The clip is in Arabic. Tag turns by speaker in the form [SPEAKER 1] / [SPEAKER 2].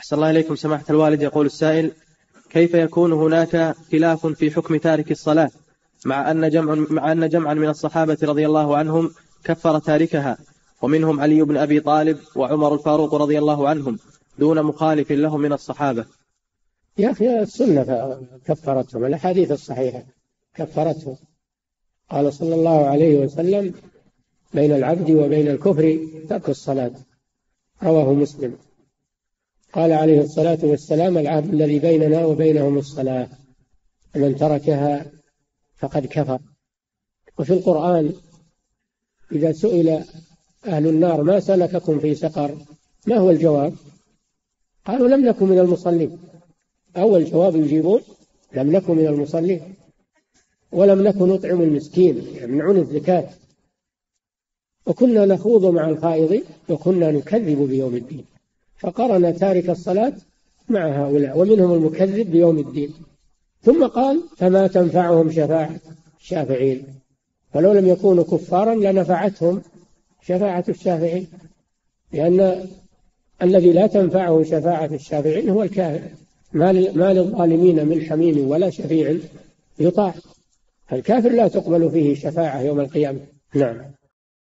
[SPEAKER 1] أحسن الله إليكم سماحة الوالد. يقول السائل: كيف يكون هناك خلاف في حكم تارك الصلاة مع أن جمعا من الصحابة رضي الله عنهم كفر تاركها، ومنهم علي بن أبي طالب وعمر الفاروق رضي الله عنهم، دون مخالف لهم من الصحابة؟
[SPEAKER 2] يا أخي السنة كفرتهم، الأحاديث الصحيحة كفرتهم. قال صلى الله عليه وسلم: بين العبد وبين الكفر ترك الصلاة، رواه مسلم. قال عليه الصلاة والسلام: العهد الذي بيننا وبينهم الصلاة، من تركها فقد كفر. وفي القرآن إذا سئل أهل النار: ما سلككم في سقر؟ ما هو الجواب؟ قالوا: لم نكن من المصلين. أول جواب يجيبون: لم نكن من المصلين، ولم نكن نطعم المسكين، يمنعون الزكاة، وكنا نخوض مع الخائضين، وكنا نكذب بيوم الدين. فقرن تارك الصلاة مع هؤلاء، ومنهم المكذب بيوم الدين. ثم قال: فما تنفعهم شفاعة الشافعين. فلو لم يكونوا كفارا لنفعتهم شفاعة الشافعين، لأن الذي لا تنفعه شفاعة الشافعين هو الكافر. ما للظالمين من حميم ولا شفيع يطاع. الكافر لا تقبل فيه شفاعة يوم القيامة. نعم.